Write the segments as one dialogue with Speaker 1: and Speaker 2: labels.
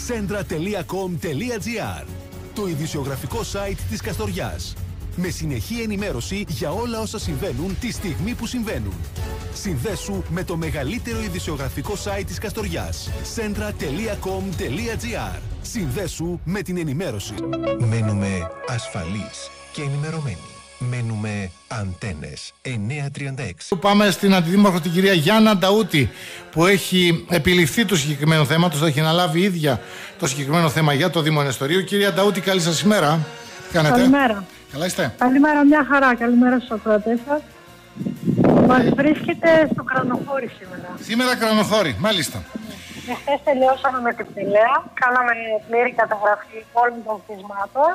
Speaker 1: Centra.com.gr, το ειδησιογραφικό site της Καστοριάς. Με συνεχή ενημέρωση για όλα όσα συμβαίνουν τη στιγμή που συμβαίνουν. Συνδέσου με το μεγαλύτερο ειδησιογραφικό site της Καστοριάς. Centra.com.gr. Συνδέσου με την ενημέρωση.
Speaker 2: Μένουμε ασφαλείς και ενημερωμένοι. Μένουμε Αντένες 936.
Speaker 3: Πάμε στην αντιδήμαρχο την κυρία Γιάννα Νταούτη, που έχει επιληφθεί του συγκεκριμένου θέματος, θα έχει αναλάβει ίδια το συγκεκριμένο θέμα για το Δήμο Νεστορίου. Κυρία Νταούτη, καλή σας ημέρα. Τι κάνετε?
Speaker 4: Καλημέρα.
Speaker 3: Καλά είστε?
Speaker 4: Καλημέρα, μια χαρά. Καλημέρα στους ακροατές σας. Μας βρίσκεται στο Κρανοχώρι σήμερα.
Speaker 3: Σήμερα Κρανοχώρι, μάλιστα.
Speaker 4: Χθες τελειώσαμε με την Πηλαία, κάναμε πλήρη καταγραφή όλων των κτισμάτων,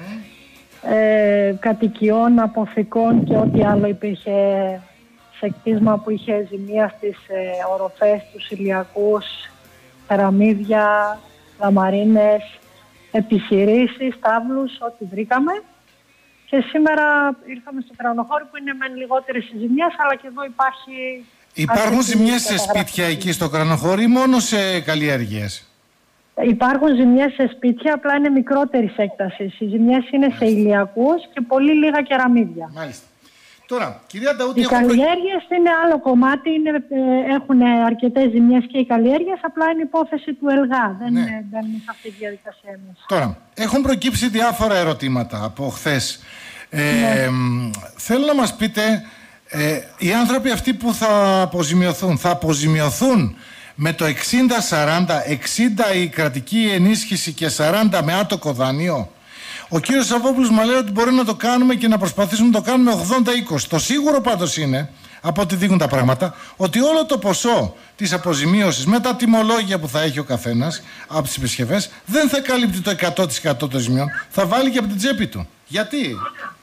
Speaker 4: κατοικιών, αποθηκών και ό,τι άλλο υπήρχε σε κτίσμα που είχε ζημία στις οροφές, τους ηλιακούς, τεραμίδια, λαμαρίνες, επιχειρήσεις, τάβλους, ό,τι βρήκαμε. Και σήμερα ήρθαμε στο Κρανοχώρι που είναι μεν λιγότερες οι ζημιές, αλλά και εδώ υπάρχει...
Speaker 3: Υπάρχουν ζημιές σε σπίτια εκεί στο Κρανοχώρι ή μόνο σε καλλιέργειες?
Speaker 4: Υπάρχουν ζημιές σε σπίτια, απλά είναι μικρότερης έκτασης. Οι ζημιές είναι σε ηλιακούς και πολύ λίγα κεραμίδια.
Speaker 3: Μάλιστα. Τώρα, κυρία Νταούτη,
Speaker 4: οι καλλιέργειες είναι άλλο κομμάτι, έχουν αρκετές ζημιές και οι καλλιέργειες, απλά είναι υπόθεση του ΕΛΓΑ, δεν είναι σε αυτή τη διαδικασία μας.
Speaker 3: Τώρα, έχουν προκύψει διάφορα ερωτήματα από χθες. Θέλω να μας πείτε, οι άνθρωποι αυτοί που θα αποζημιωθούν με το 60-40, 60 η κρατική ενίσχυση και 40 με άτοκο δάνειο. Ο κύριος Σαββόπουλος μου λέει ότι μπορεί να το κάνουμε και να προσπαθήσουμε να το κάνουμε 80-20. Το σίγουρο πάντως είναι, από ό,τι δείχνουν τα πράγματα, ότι όλο το ποσό της αποζημίωσης με τα τιμολόγια που θα έχει ο καθένας από τις επισκευές δεν θα καλύπτει το 100% των ζημιών, θα βάλει και από την τσέπη του. Γιατί?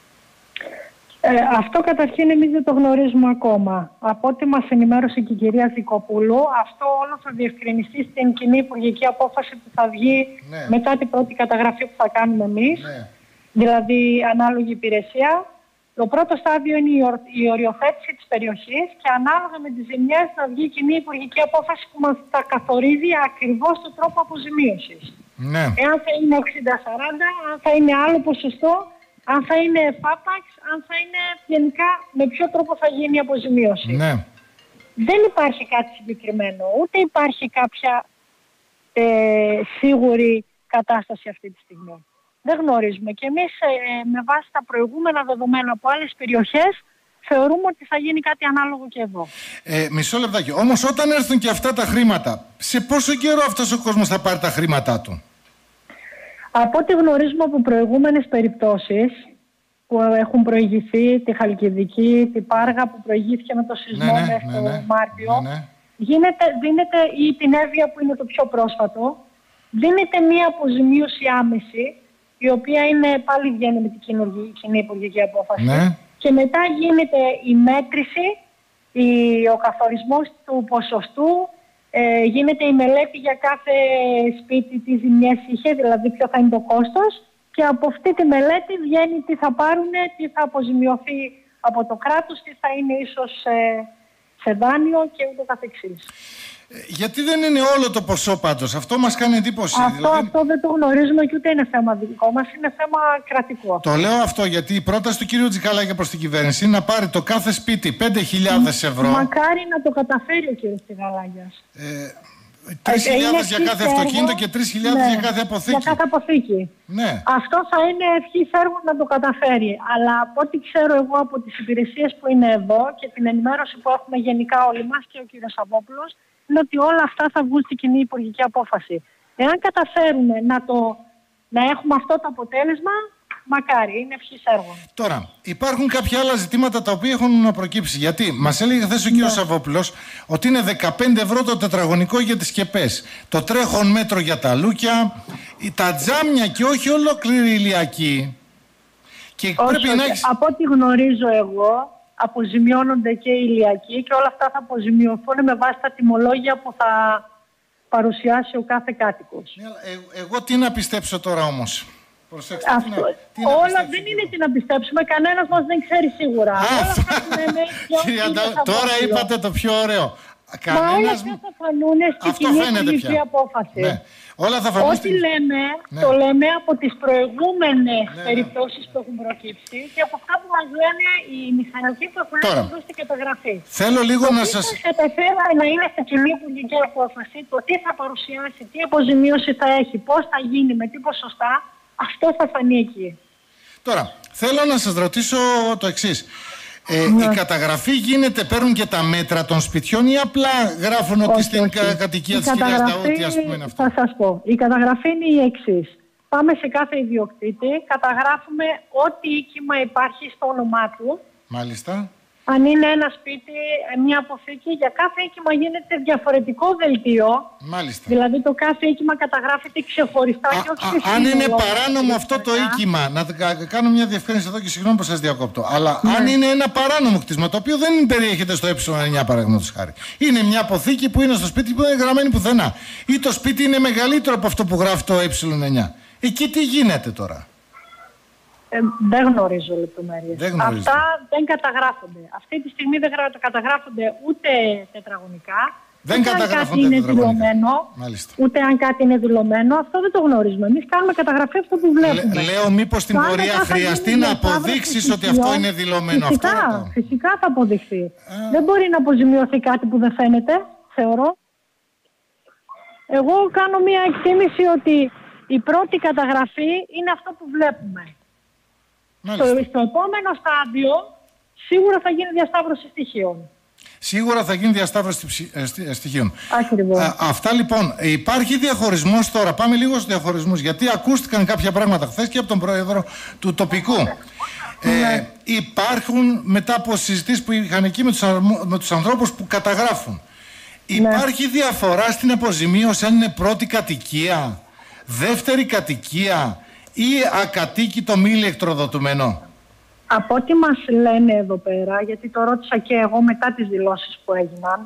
Speaker 4: Αυτό καταρχήν εμείς δεν το γνωρίζουμε ακόμα. Από ό,τι μας ενημέρωσε και η κυρία Δικοπούλου, αυτό όλο θα διευκρινιστεί στην κοινή υπουργική απόφαση που θα βγει μετά την πρώτη καταγραφή που θα κάνουμε εμείς, δηλαδή ανάλογη υπηρεσία. Το πρώτο στάδιο είναι η οριοθέτηση της περιοχής και ανάλογα με τις ζημιές θα βγει η κοινή υπουργική απόφαση που μας θα καθορίζει ακριβώς τον τρόπο αποζημίωσης. Εάν θα είναι 60-40, αν θα είναι άλλο ποσοστό, αν θα είναι φάπαξ, αν θα είναι γενικά με ποιο τρόπο θα γίνει η αποζημίωση. Δεν υπάρχει κάτι συγκεκριμένο, ούτε υπάρχει κάποια σίγουρη κατάσταση αυτή τη στιγμή. Δεν γνωρίζουμε και εμείς με βάση τα προηγούμενα δεδομένα από άλλες περιοχές θεωρούμε ότι θα γίνει κάτι ανάλογο και εδώ.
Speaker 3: Μισό λεπτάκι. Όμως όταν έρθουν και αυτά τα χρήματα, σε πόσο καιρό αυτός ο κόσμος θα πάρει τα χρήματά του?
Speaker 4: Από ό,τι γνωρίζουμε από προηγούμενες περιπτώσεις που έχουν προηγηθεί, τη Χαλκιδική, τη Πάργα που προηγήθηκε με το σεισμό μέσα στο Μάρτιο, δίνεται, ή την Εύβοια που είναι το πιο πρόσφατο, δίνεται μία αποζημίωση άμεση, η οποία είναι, πάλι βγαίνει με την κοινή υπουργική απόφαση, και μετά γίνεται η μέτρηση, ο καθορισμός του ποσοστού, γίνεται η μελέτη για κάθε σπίτι τι ζημιές είχε, δηλαδή ποιο θα είναι το κόστος, και από αυτή τη μελέτη βγαίνει τι θα πάρουν, τι θα αποζημιωθεί από το κράτος, τι θα είναι ίσως σε δάνειο και ούτω καθεξής.
Speaker 3: Γιατί δεν είναι όλο το ποσό πάντως? Αυτό μας κάνει εντύπωση.
Speaker 4: Αυτό δεν το γνωρίζουμε και ούτε είναι θέμα δικό μας, είναι θέμα κρατικό.
Speaker 3: Το λέω αυτό γιατί η πρόταση του κυρίου Τζικαλάκη προς την κυβέρνηση είναι να πάρει το κάθε σπίτι 5.000 ευρώ.
Speaker 4: Μακάρι να το καταφέρει ο κύριος Τζικαλάκης.
Speaker 3: 3.000 για κάθε αυτοκίνητο και 3.000 για κάθε αποθήκη.
Speaker 4: Για κάθε αποθήκη. Αυτό θα είναι ευχής έργου να το καταφέρει. Αλλά από ό,τι ξέρω εγώ από τις υπηρεσίες που είναι εδώ και την ενημέρωση που έχουμε γενικά όλοι μας και ο κύριος Σαββόπουλος, είναι ότι όλα αυτά θα βγουν στην κοινή υπουργική απόφαση. Εάν καταφέρουμε να έχουμε αυτό το αποτέλεσμα, μακάρι, είναι ευχής έργων.
Speaker 3: Τώρα, υπάρχουν κάποια άλλα ζητήματα τα οποία έχουν προκύψει. Γιατί μας έλεγε χθες ο κύριος Σαββόπουλος ότι είναι 15 ευρώ το τετραγωνικό για τις σκεπές, το τρέχον μέτρο για τα λούκια, τα τζάμια και όχι ολόκληρη ηλιακή. Και πρέπει να έχεις...
Speaker 4: Από ό,τι γνωρίζω εγώ, αποζημιώνονται και οι ηλιακοί και όλα αυτά θα αποζημιωθούν με βάση τα τιμολόγια που θα παρουσιάσει ο κάθε κάτοικος.
Speaker 3: Εγώ τι να πιστέψω τώρα όμως? Προσέξτε,
Speaker 4: όλα δεν είναι τι να πιστέψουμε, κανένας μας δεν ξέρει σίγουρα.
Speaker 3: Τώρα είπατε το πιο ωραίο. κανένας...
Speaker 4: όλα αυτά θα φανούν στην κοινή υπουργική απόφαση.
Speaker 3: Ναι. Όλα θα φανούν
Speaker 4: ό,τι λέμε, το λέμε από τις προηγούμενες περιπτώσεις που έχουν προκύψει και από αυτά που μας λένε οι μηχανικοί που έχουν δώσει στην καταγραφή.
Speaker 3: Θέλω λίγο να σας...
Speaker 4: να είναι στην κοινή υπουργική απόφαση το τι θα παρουσιάσει, τι αποζημίωση θα έχει, πώς θα γίνει, με τι ποσοστά, αυτό θα φανεί εκεί.
Speaker 3: Τώρα, θέλω να σας ρωτήσω το εξής. Η καταγραφή γίνεται, παίρνουν και τα μέτρα των σπιτιών ή απλά γράφουν ότι στην κατοικία της κυρίας Δαούτη, ας πούμε, είναι αυτό?
Speaker 4: Θα σας πω. Η καταγραφή είναι η εξής. Πάμε σε κάθε ιδιοκτήτη, καταγράφουμε ό,τι οίκημα υπάρχει στο όνομά του.
Speaker 3: Μάλιστα.
Speaker 4: Αν είναι ένα σπίτι, μια αποθήκη, για κάθε οίκημα γίνεται διαφορετικό δελτίο.
Speaker 3: Μάλιστα.
Speaker 4: Δηλαδή το κάθε οίκημα καταγράφεται ξεχωριστά και όχι
Speaker 3: αν είναι παράνομο αυτό το οίκημα, να κάνω μια διευκρίνηση εδώ και συγγνώμη που σας διακόπτω. Αλλά αν είναι ένα παράνομο κτίσμα, το οποίο δεν περιέχεται στο ε9 παραδείγματος χάρη, είναι μια αποθήκη που είναι στο σπίτι που δεν είναι γραμμένη πουθενά, ή το σπίτι είναι μεγαλύτερο από αυτό που γράφει το ε9, εκεί τι γίνεται τώρα?
Speaker 4: Δεν γνωρίζω λεπτομέρειες. Αυτά δεν καταγράφονται. Αυτή τη στιγμή δεν καταγράφονται ούτε τετραγωνικά.
Speaker 3: Δεν
Speaker 4: ούτε
Speaker 3: καταγράφονται
Speaker 4: αν κάτι είναι δηλωμένο. Ούτε αν κάτι είναι δηλωμένο. Αυτό δεν το γνωρίζουμε. Εμείς κάνουμε καταγραφή αυτό που βλέπουμε.
Speaker 3: Λέω μήπως στην πορεία χρειαστεί να αποδείξεις ότι αυτό είναι δηλωμένο?
Speaker 4: Φυσικά θα αποδειχθεί. Δεν μπορεί να αποζημιωθεί κάτι που δεν φαίνεται, θεωρώ. Εγώ κάνω μια εκτίμηση ότι η πρώτη καταγραφή είναι αυτό που βλέπουμε. Στο επόμενο στάδιο σίγουρα θα γίνει διασταύρωση στοιχείων.
Speaker 3: Σίγουρα θα γίνει διασταύρωση στοιχείων.
Speaker 4: Ακριβώς.
Speaker 3: Αυτά λοιπόν. Υπάρχει διαχωρισμός τώρα. Πάμε λίγο στους διαχωρισμούς. Γιατί ακούστηκαν κάποια πράγματα χθες και από τον πρόεδρο του τοπικού. Υπάρχουν μετά από συζητήσεις που είχαν εκεί με τους ανθρώπους που καταγράφουν. Υπάρχει διαφορά στην αποζημίωση αν είναι πρώτη κατοικία, δεύτερη κατοικία ή ακατοίκητο μη ηλεκτροδοτουμένο?
Speaker 4: Από ό,τι μας λένε εδώ πέρα, γιατί το ρώτησα και εγώ μετά τις δηλώσεις που έγιναν,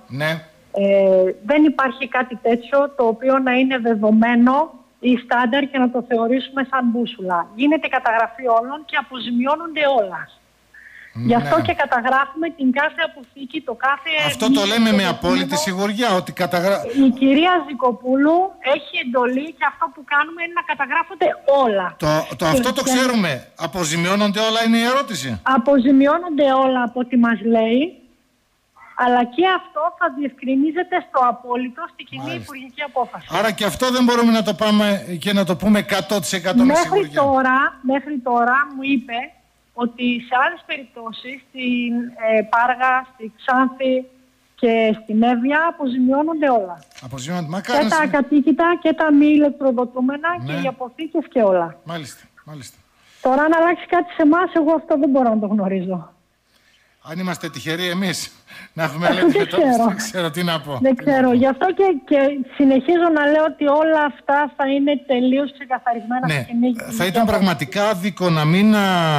Speaker 4: δεν υπάρχει κάτι τέτοιο το οποίο να είναι δεδομένο ή στάνταρ και να το θεωρήσουμε σαν μπούσουλα. Γίνεται καταγραφή όλων και αποζημιώνονται όλα. Γι' αυτό και καταγράφουμε την κάθε αποθήκη, το κάθε...
Speaker 3: Αυτό το λέμε με απόλυτη σιγουριά, ότι
Speaker 4: Η κυρία Ζικοπούλου έχει εντολή και αυτό που κάνουμε είναι να καταγράφονται όλα.
Speaker 3: Αυτό το ξέρουμε. Αποζημιώνονται όλα είναι η ερώτηση?
Speaker 4: Αποζημιώνονται όλα από ό,τι μας λέει, αλλά και αυτό θα διευκρινίζεται στο απόλυτο στη κοινή υπουργική απόφαση.
Speaker 3: Άρα και αυτό δεν μπορούμε να το πάμε και να το πούμε 100% με σιγουριά.
Speaker 4: Μέχρι τώρα μου είπε ότι σε άλλες περιπτώσεις, στην Πάργα, στη Ξάνθη και στην Εύβοια αποζημιώνονται όλα. Και τα ακατοίκητα και τα μη ηλεκτροδοτούμενα και οι αποθήκες και όλα.
Speaker 3: Μάλιστα.
Speaker 4: Τώρα αν αλλάξει κάτι σε εμάς, εγώ αυτό δεν μπορώ να το γνωρίζω.
Speaker 3: Αν είμαστε τυχεροί εμείς να έχουμε αντιμετώπιση, δεν ξέρω τι να πω.
Speaker 4: Δεν ξέρω. Γι' αυτό και συνεχίζω να λέω ότι όλα αυτά θα είναι τελείως ξεκαθαρισμένα στην κοινή.
Speaker 3: Θα ήταν πραγματικά άδικο να μην...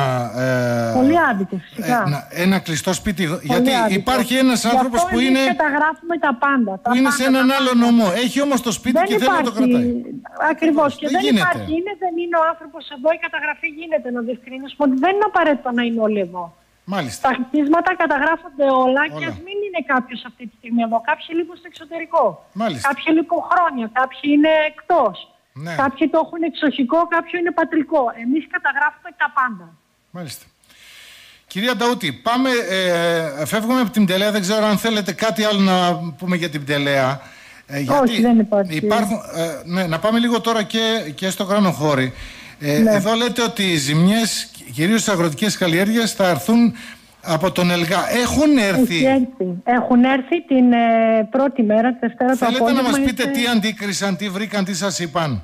Speaker 4: Πολύ άδικο, φυσικά.
Speaker 3: Ένα κλειστό σπίτι. Γιατί υπάρχει ένας άνθρωπος που είναι...
Speaker 4: Εμείς καταγράφουμε τα πάντα.
Speaker 3: Που είναι σε έναν άλλο νομό. Έχει όμως το σπίτι και θέλει να το κρατάει.
Speaker 4: Ακριβώς. Και δεν υπάρχει. Δεν είναι ο άνθρωπος εδώ, η καταγραφή γίνεται. Να διευκρινίσουμε ότι δεν είναι απαραίτητο να είναι όλοι εδώ.
Speaker 3: Μάλιστα.
Speaker 4: Τα χτίσματα καταγράφονται όλα και ας μην είναι κάποιος αυτή τη στιγμή εδώ. Κάποιοι λείπουν στο εξωτερικό.
Speaker 3: Μάλιστα.
Speaker 4: Κάποιοι λείπουν χρόνια. Κάποιοι είναι εκτός. Κάποιοι το έχουν εξοχικό, κάποιοι είναι πατρικό. Εμείς καταγράφουμε τα πάντα.
Speaker 3: Μάλιστα. Κυρία Νταούτη, πάμε, φεύγουμε από την Πτελέα. Δεν ξέρω αν θέλετε κάτι άλλο να πούμε για την Πτελέα.
Speaker 4: Όχι, δεν υπάρχει.
Speaker 3: Να πάμε λίγο τώρα και στο Κρανοχώρι. Εδώ λέτε ότι οι ζημιές, κυρίως στις αγροτικές καλλιέργειες, θα έρθουν από τον ΕΛΓΑ. Έχουν έρθει.
Speaker 4: Έχουν έρθει την πρώτη μέρα, τη Δευτέρα το απόγευμα.
Speaker 3: Θέλετε να μας πείτε τι αντίκρισαν, τι βρήκαν, τι σας είπαν?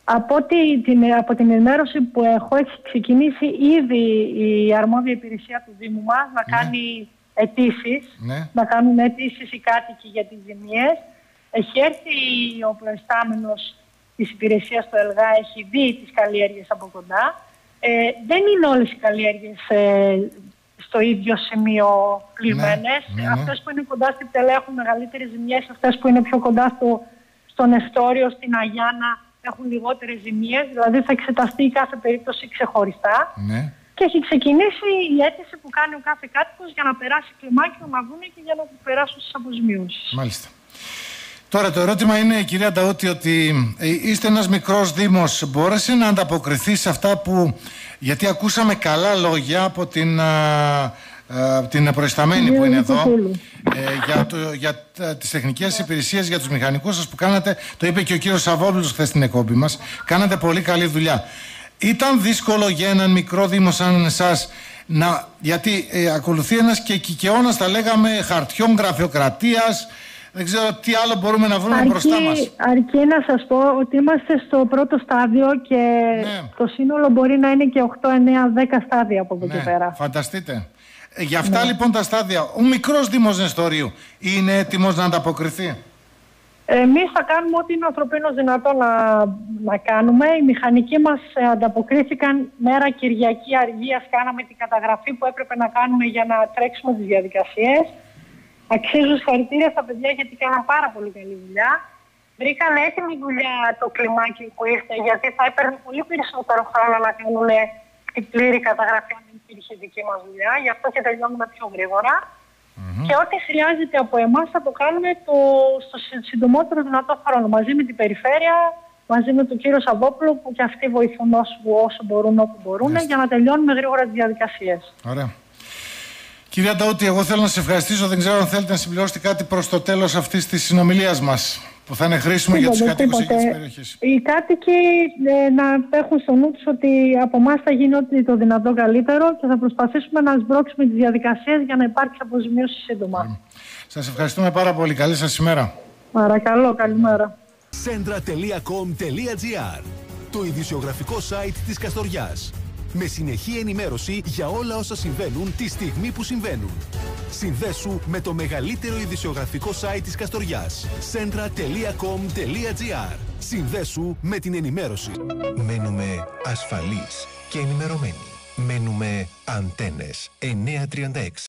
Speaker 4: Από την ενημέρωση που έχω, έχει ξεκινήσει ήδη η αρμόδια υπηρεσία του Δήμου μας να κάνει αιτήσεις. Να κάνουν αιτήσεις οι κάτοικοι για τις ζημιές. Έχει έρθει ο προϊστάμενος της υπηρεσίας του ΕΛΓΑ, έχει δει τις καλλιέργειες από κοντά. Δεν είναι όλες οι καλλιέργειες στο ίδιο σημείο κλειμμένες. Αυτές που είναι κοντά στην Πτελέα έχουν μεγαλύτερες ζημιές, αυτές που είναι πιο κοντά στο Νεστόριο, στην Αγιάνα έχουν λιγότερες ζημιές. Δηλαδή θα εξεταστεί κάθε περίπτωση ξεχωριστά. και έχει ξεκινήσει η αίτηση που κάνει ο κάθε κάτοικος για να περάσει κλιμάκιο, να βγουν και για να περάσουν στις αποζημιώσεις.
Speaker 3: Μάλιστα. Τώρα το ερώτημα είναι, κυρία Νταούτη, ότι είστε ένας μικρός δήμος, μπόρεσε να ανταποκριθεί σε αυτά που, γιατί ακούσαμε καλά λόγια από την προϊσταμένη που είναι εδώ, για τις τεχνικές υπηρεσίες, για τους μηχανικούς σας που κάνατε, το είπε και ο κύριος Σαββόπουλος χθες στην εκπομπή μας, κάνατε πολύ καλή δουλειά. Ήταν δύσκολο για έναν μικρό δήμο σαν εσάς, γιατί ακολουθεί ένας και κικαιώνας, θα λέγαμε, χαρτιών, γραφειοκρατίας. Δεν ξέρω τι άλλο μπορούμε να βρούμε μπροστά μας.
Speaker 4: Αρκεί να σας πω ότι είμαστε στο πρώτο στάδιο και το σύνολο μπορεί να είναι και 8, 9, 10 στάδια από εδώ και πέρα.
Speaker 3: Φανταστείτε. Για αυτά λοιπόν τα στάδια, ο μικρός Δήμος Νεστορίου είναι έτοιμος να ανταποκριθεί?
Speaker 4: Εμείς θα κάνουμε ό,τι είναι ανθρωπίνως δυνατό να κάνουμε. Οι μηχανικοί μας ανταποκρίθηκαν μέρα Κυριακή αργίας. Κάναμε την καταγραφή που έπρεπε να κάνουμε για να τρέξουμε τις διαδικασίες. Αξίζουν συγχαρητήρια στα παιδιά γιατί κάναν πάρα πολύ καλή δουλειά. Βρήκαν έτοιμη δουλειά το κλιμάκι που ήρθε, γιατί θα έπαιρνε πολύ περισσότερο χρόνο να κάνουν την πλήρη καταγραφή αν δεν υπήρχε δική μας δουλειά. Γι' αυτό και τελειώνουμε πιο γρήγορα. Και ό,τι χρειάζεται από εμάς θα το κάνουμε στο συντομότερο δυνατό χρόνο. Μαζί με την περιφέρεια, μαζί με τον κύριο Σαββόπουλο, που και αυτοί βοηθούν όσο μπορούν, όπου μπορούν, για να τελειώνουμε γρήγορα τις διαδικασίες.
Speaker 3: Ωραία. Κυρία Νταούτη, εγώ θέλω να σας ευχαριστήσω. Δεν ξέρω αν θέλετε να συμπληρώσετε κάτι προς το τέλος αυτής της συνομιλίας μας, που θα είναι χρήσιμο για τους κατοίκους εκεί της περιοχής.
Speaker 4: Οι κάτοικοι να έχουν στο νου τους ότι από εμάς θα γίνει ό,τι το δυνατό καλύτερο και θα προσπαθήσουμε να σμπρώξουμε τις διαδικασίες για να υπάρξει αποζημίωση σύντομα.
Speaker 3: Σας ευχαριστούμε πάρα πολύ. Καλή σας ημέρα.
Speaker 4: Παρακαλώ, καλημέρα.
Speaker 1: Centra.com.gr, το ειδησιογραφικό site της Καστοριάς. Με συνεχή ενημέρωση για όλα όσα συμβαίνουν τη στιγμή που συμβαίνουν. Συνδέσου με το μεγαλύτερο ειδησιογραφικό site της Καστοριάς. Centra.com.gr. Συνδέσου με την ενημέρωση.
Speaker 2: Μένουμε ασφαλείς και ενημερωμένοι. Μένουμε Αντένες 936.